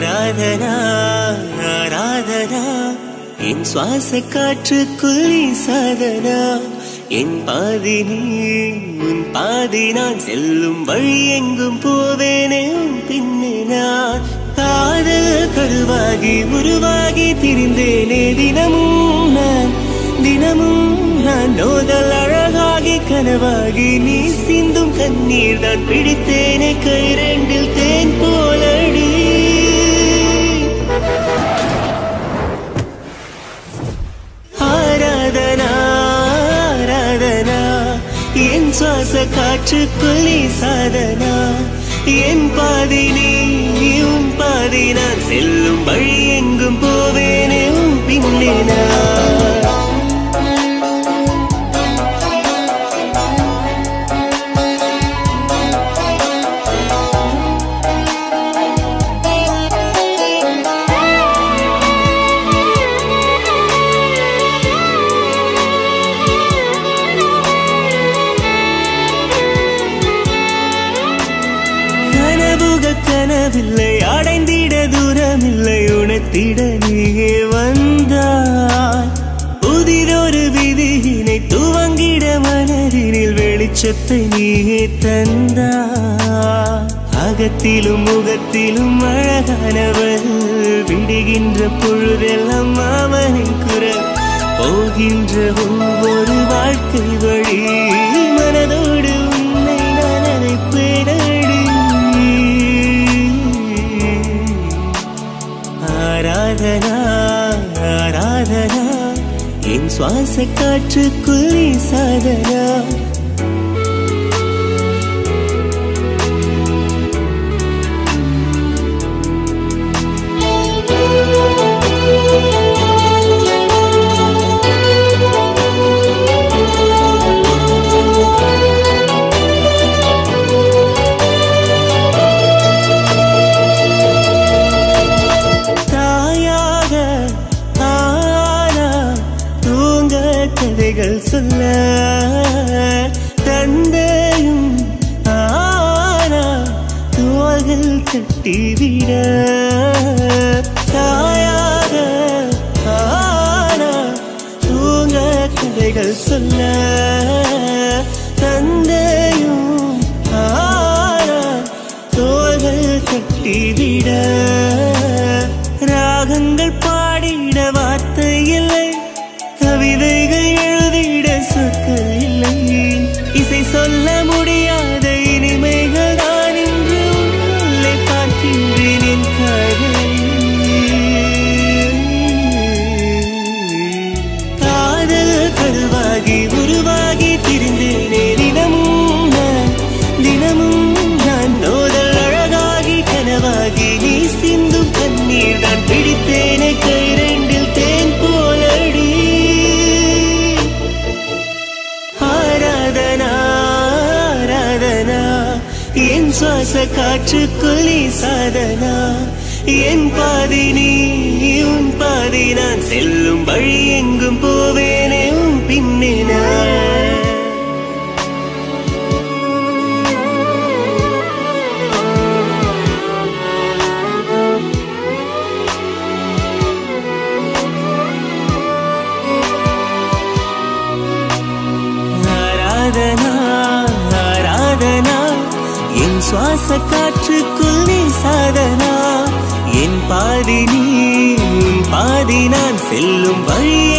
ஆராதனா ஆராதனா என் சுவாச காற்றுக்குள் சாதனா என் பாதி நீ உன் பாதி நான் செல்லும் வழி எங்கும் போவேனே உன் பின்னே நான் காதல் கருவாகி உருவாகி திரிந்தேனே தினமும் நான் நோதல் அழகாகி கனவாகி நீ சிந்தும் கண்ணீர் தான் பிடித்தேனே கைரெண்டில் தேன் போலடி ஆராதனா ஆராதனா என் சுவாச காற்றுக்குள் சாதனா என் பாதி நீ உன் பாதி நான் செல்லும் வழி எங்கும் போவேனே உன் பின்னே நான் கனவில்லை அடைந்திட தூரமில்லை உணர்த்திட நீயே வந்தாய் புதிதொரு விதியினை துவங்கிட மனதினில் வெளிச்சத்தை நீயே தந்தாய் அகத்திலும் முகத்திலும் அழகானவள் விடுகின்ற பொழுதெல்லாம் அவனின் குரல் போகின்ற ஒவ்வொரு வாழ்க்கை வழி மனதோடு உன்னை நான் அழைப்பேனடி ஆராதனா ஆராதனா என் சுவாச காற்றுக்குள் சாதனா கதைகள் சொல்ல தந்தையும் ஆனா தோள்கள் கட்டிவிட தாயாக ஆனா தூங்க கதைகள் சொல்ல தந்தையும் ஆனா தோள்கள் கட்டிவிட ராகங்கள் பாடிட வார்த்தை இல்லை கவிதைகள் எழுதிட சொற்கள் இல்லை இசை சொல்ல முடியாத இனிமைகள் நான் இன்று உள்ளே பார்க்கின்றேன் என் காதல் கருவாகி உருவாகி திரிந்தேனே தினமும் நான் நோதல் அழகாகி கனவாகி நீ சிந்தும் கண்ணீர் நான் பிடித்தேனே கைரெண்டில் தேன் போலடி என் சுவாச காற்றுக்குள் சாதனா என் பாதி நீ உன் பாதி நான் செல்லும் வழி எங்கும் போவேனே உன் பின்னே நான் ஆராதனா ஆராதனா என் சுவாச காற்றுக்குள் சாதனா என் பாதி நீ உன் பாதி நான் செல்லும் வழி